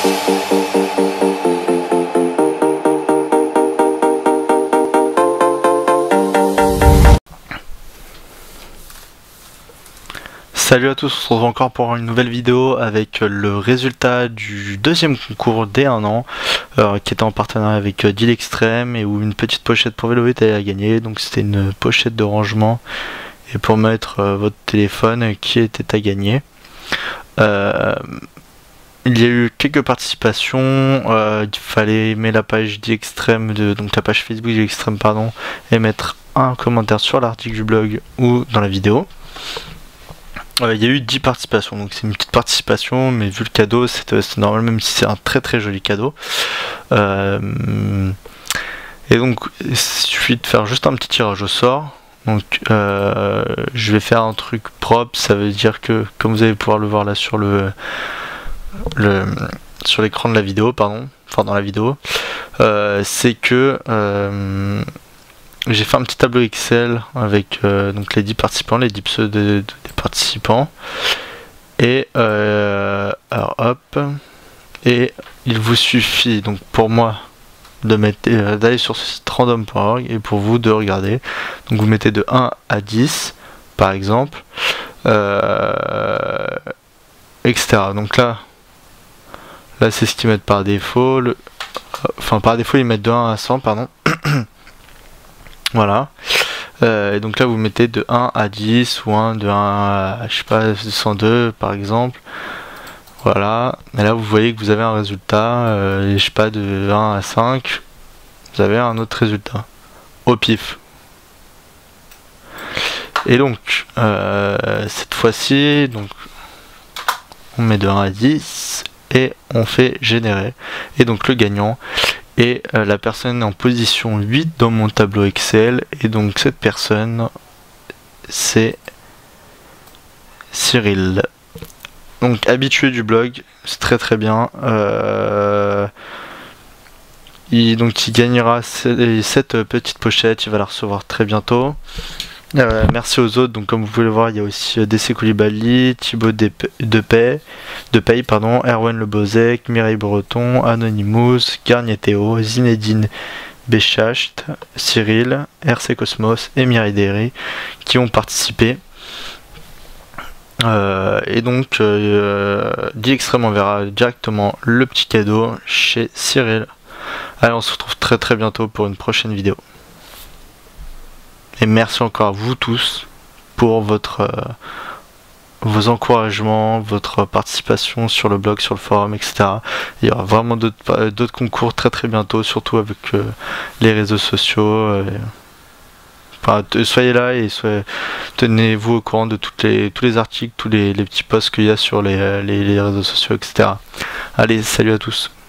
Salut à tous, on se retrouve encore pour une nouvelle vidéo avec le résultat du deuxième concours dès un an qui était en partenariat avec Deal Extreme et où une petite pochette pour vélo était à gagner. Donc c'était une pochette de rangement et pour mettre votre téléphone qui était à gagner. Il y a eu quelques participations, il fallait aimer la page Deal Extreme, donc la page Facebook Deal Extreme pardon, et mettre un commentaire sur l'article du blog ou dans la vidéo. Il y a eu 10 participations, donc c'est une petite participation, mais vu le cadeau, c'est normal, même si c'est un très très joli cadeau. Et donc, il suffit de faire juste un petit tirage au sort. Donc, je vais faire un truc propre, ça veut dire que, comme vous allez pouvoir le voir là sur sur l'écran de la vidéo, pardon, enfin dans la vidéo, c'est que j'ai fait un petit tableau Excel avec donc les 10 participants, les 10 pseudos des participants. Et alors hop, et il vous suffit donc pour moi de mettre d'aller sur ce site random.org et pour vous de regarder. Donc vous mettez de 1 à 10 par exemple, etc. Donc là c'est ce qu'ils mettent par défaut. Enfin par défaut ils mettent de 1 à 100 pardon. Voilà, et donc là vous mettez de 1 à 10 ou de 1 à, je sais pas, 102 par exemple. Voilà, et là vous voyez que vous avez un résultat, je sais pas, de 1 à 5, vous avez un autre résultat, au pif. Et donc, cette fois-ci, donc on met de 1 à 10 et on fait générer. Et donc le gagnant et la personne en position 8 dans mon tableau Excel, et donc cette personne c'est Cyril, donc habitué du blog, c'est très très bien. Il gagnera cette petite pochette, il va la recevoir très bientôt. Merci aux autres, donc comme vous pouvez le voir, il y a aussi DC Koulibaly, Thibaut Depay, pardon, Erwan Le Bozek, Mireille Breton, Anonymous, Garnier Théo, Zinedine Béchacht, Cyril, RC Cosmos et Mireille Derry qui ont participé. Et donc Deal Extreme enverra directement le petit cadeau chez Cyril. Allez, on se retrouve très très bientôt pour une prochaine vidéo. Et merci encore à vous tous pour vos encouragements, votre participation sur le blog, sur le forum, etc. Il y aura vraiment d'autres concours très très bientôt, surtout avec les réseaux sociaux. Enfin, soyez là et tenez-vous au courant de tous les articles, tous les petits posts qu'il y a sur les réseaux sociaux, etc. Allez, salut à tous.